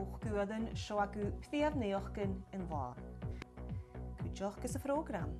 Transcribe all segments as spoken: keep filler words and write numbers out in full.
hochgeworden seo acu pfiaf neochgen in lá. Cúteoch gus a program.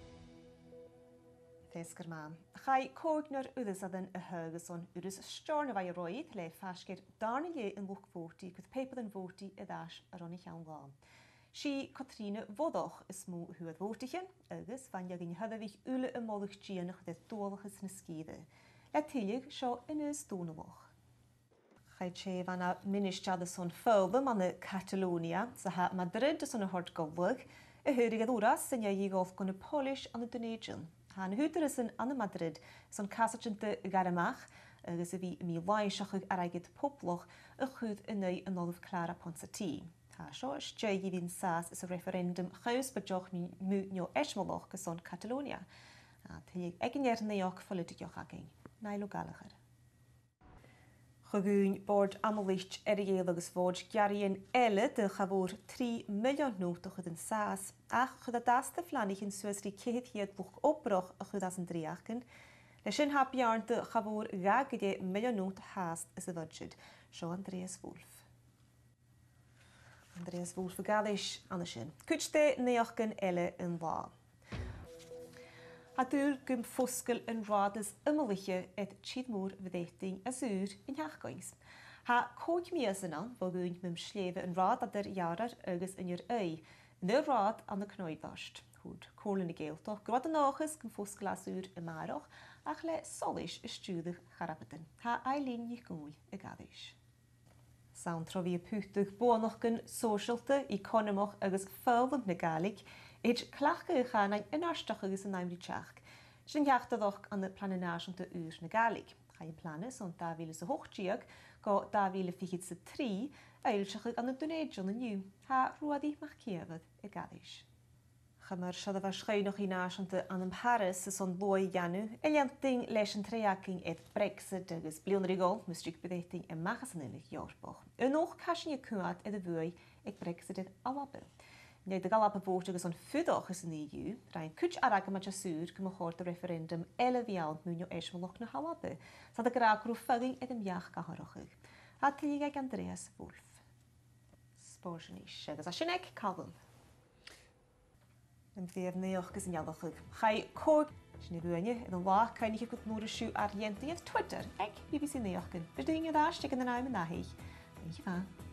Fesgar mam. Chai cógnar udas adan a hugus on udas storna vai roid le fasgir darna le in loch voti with paper than voti a dash aron ich an lá. Si Katrine vodoch is mú huad votichen, agus van jagin hadavich ule a modig gianach de dolagus na skide. Le tilig seo in is dónaloch. Chai che van a ministjada son fulbum an a Catalonia, sa ha Madrid son a hort gobwag, a hurig ad oras sin ja golf gon a Polish an a Donation. Han huter is in an Madrid son casachinte garamach, agus a vi mi laisachug araigid poploch a chud in ei an olaf Clara Ponsati. Ha seo is jay vin sas is a referendum chaus bejoch mi mutnio esmoloch gus on Catalonia. A tilig egin er neoch politicoch agin. Nailo galacher. Chagún board amalicht erigéil agus fód gearíon eile de chavór trí milliún nótach chud in sas, ach chud a dasta flanich in Suesri céhiad buch oproch a chud as an dríachcin, le sin hap jaarn de chavór gagide milliún nót haast is a budget, seo Andreas Wolf. Andreas Wolf a gadis an sin. Cúte neochcin eile in lá. Hadúr gym foscail yn rhadas ymlyche et chidmór fydeiting a súr in heachgoings. Ha cóg mi as yna, fo gwn mym slefe yn rhad adar iarar agus yn yr ei, ny rhad an y cnoeddost. Hwyd cólyn y geiltoch, grad yn ochus gym foscail a súr y maroch, ach le solis y stúdach charabydyn. Ha ailin ich gwy y gadis. Sawn trofi y pwtach bonoch gyn socialte, economoch agus ffylwm na galig, eid clachge gaan yn arstach agus yn naimri tjach. Sy'n geachtadoch an y planenage om te uur na galig. Ga je plannen son da wil se hoogtjiag, go da wil fichit se tri, eilsach an y donation yn nieuw. Ha roadi mach kievad y gadis. Chamar siad a schrein noch in asante an am Paris is on boi janu, elianting leis an treaking et Brexit agus blionrigol, mustrik bedeiting en magasinnig jaarboch. Een nog kasje kuat et de bui ek Brexit et alabe. Nee, de galape vote agus on fudoch is in E U, rein kuch araga ma jasur kum hoort de referendum ele vial munio esmoloch na halabe. Sa de grakru fugging et em jach gaharochig. Hat liga Andreas Wolf. Sporshnish, agus a shinek kalbum. Yn fyr neoch gys yn iaddochig. Chai cwg, sy'n ei bwynnu, yn y lach cael ni'n gwybod mwr y siw ar ientu Twitter, ag B B C neoch gyn. Fydw'n i'n ddastig yn y naim yn nahi. Yn i fan.